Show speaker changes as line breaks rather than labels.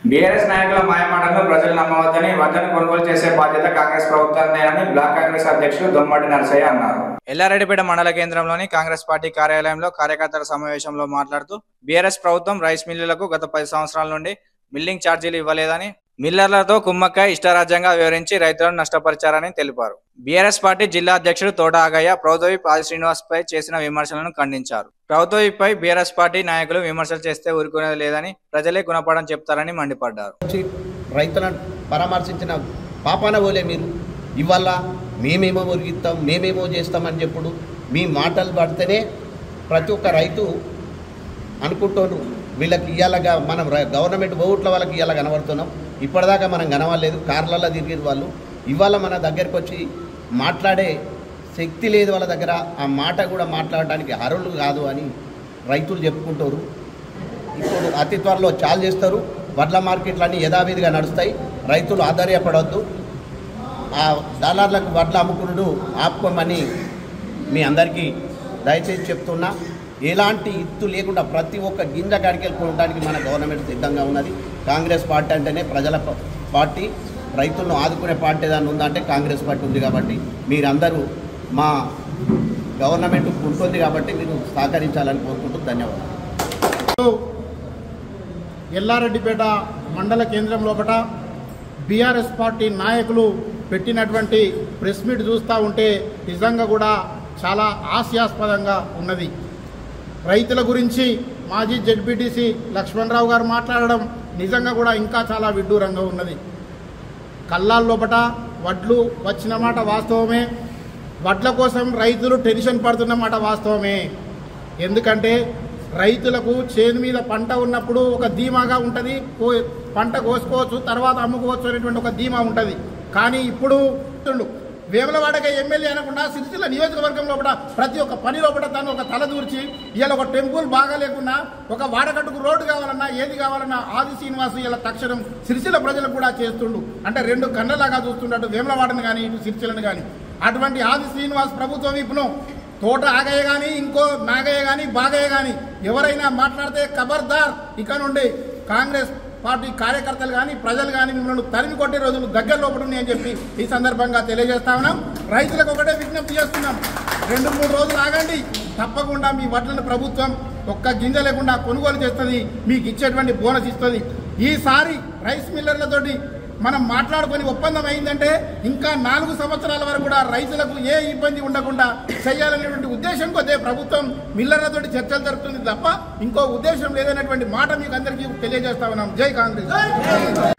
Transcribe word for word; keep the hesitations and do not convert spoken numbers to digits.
BRS నాయకుల మాయమాటలను ప్రజలు నమ్మవద్దని వడ్లను కొనుగోలు చేసే బాధ్యత కాంగ్రెస్ ప్రభుత్వానిదేనని బ్లాక్ కాంగ్రెస్ అధ్యక్షుడు దొమ్మటి నరసయ్య అన్నారు. ఎల్లారెడ్డిపేట మండల కేంద్రంలోని కాంగ్రెస్ పార్టీ కార్యాలయంలో కార్యకర్తల సమావేశంలో మాట్లాడుతూ బీఆర్ఎస్ ప్రభుత్వం రైస్ మిల్లులకు గత పది సంవత్సరాల నుండి మిల్లింగ్ ఛార్జీలు ఇవ్వలేదని, మిల్లర్లతో కుమ్మక్కై ఇష్టారాజ్యంగా వివరించి రైతులను నష్టపరిచారని తెలిపారు. బీఆర్ఎస్ పార్టీ జిల్లా అధ్యక్షుడు తోట ఆగయ్య ప్రభుత్వ విప్ ఆది శ్రీనివాస్ పై చేసిన విమర్శలను ఖండించారు. ప్రభుత్వ విప్ పై బీఆర్ఎస్ పార్టీ నాయకులు విమర్శలు చేస్తే ఊరుకునేది లేదని, ప్రజలే గుణపాఠం చెప్తారని మండిపడ్డారు.
రైతులను పరామర్శించిన పాపాన పోలే మీరు ఇవాళ మేమేమో ఒరిగిస్తాం మేమేమో చేస్తామని చెప్పుడు మీ మాటలు పడితేనే ప్రతి ఒక్క రైతు అనుకుంటున్నారు వీళ్ళకి ఇయ్యాలగా మనం గవర్నమెంట్ ఓట్ల వాళ్ళకి ఇయ్యాల కనబడుతున్నాం. ఇప్పటిదాకా మనం కనవలేదు, కార్లలో తిరిగిన వాళ్ళు ఇవాళ మన దగ్గరికి వచ్చి మాట్లాడే శక్తి లేదు వాళ్ళ దగ్గర, ఆ మాట కూడా మాట్లాడడానికి అర్హులు కాదు అని రైతులు చెప్పుకుంటారు. ఇప్పుడు అతి త్వరలో చాలు చేస్తారు. వడ్ల మార్కెట్లన్నీ యథావిధిగా నడుస్తాయి. రైతులు ఆధారపడవద్దు. ఆ దళార్లకు వడ్ల అమ్ముకునుడు ఆపుకోమని మీ అందరికీ దయచేసి చెప్తున్నా. ఎలాంటి ఇత్తు లేకుండా ప్రతి ఒక్క గింజ కడికెళ్ళుకోవడానికి మన గవర్నమెంట్ సిద్ధంగా ఉన్నది. కాంగ్రెస్ పార్టీ అంటేనే ప్రజల పార్టీ, రైతులను ఆదుకునే పార్టీ ఏదైనా ఉందంటే కాంగ్రెస్ పార్టీ ఉంది. కాబట్టి మీరందరూ మా గవర్నమెంట్ ఉంటుంది కాబట్టి మీరు సహకరించాలని కోరుకుంటూ ధన్యవాదాలు.
ఎల్లారెడ్డిపేట మండల కేంద్రం లోపల బీఆర్ఎస్ పార్టీ నాయకులు పెట్టినటువంటి ప్రెస్ మీట్ చూస్తూ ఉంటే నిజంగా కూడా చాలా హాస్యాస్పదంగా ఉన్నది. రైతుల గురించి మాజీ జెడ్పీటీసీ లక్ష్మణరావు గారు మాట్లాడడం నిజంగా కూడా ఇంకా చాలా విడ్డూరంగా ఉన్నది. కల్లాల లోపల వడ్లు వచ్చిన మాట వాస్తవమే, వడ్ల కోసం రైతులు టెన్షన్ పడుతున్న మాట వాస్తవమే. ఎందుకంటే రైతులకు చేను మీద పంట ఉన్నప్పుడు ఒక ధీమాగా ఉంటుంది, పంట కోసుకోవచ్చు తర్వాత అమ్ముకోవచ్చు అనేటువంటి ఒక ధీమా ఉంటుంది. కానీ ఇప్పుడు వేములవాడక ఎమ్మెల్యే అనకుండా సిరిసిల్ల నియోజకవర్గం లోపల ప్రతి ఒక్క పని లోపల తను ఒక తల దూర్చి ఇలా ఒక టెంపుల్ బాగా లేకున్నా ఒక వాడకట్టుకు రోడ్డు కావాలన్నా ఏది కావాలన్నా ఆది శ్రీనివాసు ఇలా తక్షణం సిరిసిల్ల ప్రజలకు కూడా చేస్తుండు. అంటే రెండు కళ్ళలాగా చూస్తుండటు వేములవాడని కానీ ఇటు సిరిసిల్లని కానీ. అటువంటి ఆది శ్రీనివాస్ ప్రభుత్వ విప్ను తోట ఆగయ్య కానీ ఇంకో నాగయ్య కానీ బాగయ్య కానీ ఎవరైనా మాట్లాడితే ఖబర్దార్, ఇక నుండి కాంగ్రెస్ పార్టీ కార్యకర్తలు కానీ ప్రజలు కానీ మిమ్మల్ని తరిమి కొట్టే రోజులు దగ్గర లోపల ఉన్నాయని చెప్పి ఈ సందర్భంగా తెలియజేస్తా ఉన్నాం. రైతులకు ఒకటే విజ్ఞప్తి చేస్తున్నాం, రెండు మూడు రోజులు ఆగండి, తప్పకుండా మీ వడ్లను ప్రభుత్వం ఒక్క గింజ లేకుండా కొనుగోలు చేస్తుంది, మీకు ఇచ్చేటువంటి బోనస్ ఇస్తుంది. ఈసారి రైస్ మిల్లర్లతోటి మనం మాట్లాడుకొని ఒప్పందం అయిందంటే ఇంకా నాలుగు సంవత్సరాల వరకు కూడా రైతులకు ఏ ఇబ్బంది ఉండకుండా చేయాలనేటువంటి ఉద్దేశం కొద్దే ప్రభుత్వం మిల్లర్లతోటి చర్చలు జరుపుతుంది తప్ప ఇంకో ఉద్దేశం లేదనేటువంటి మాట మీకు అందరికీ తెలియజేస్తా ఉన్నాం. జై కాంగ్రెస్.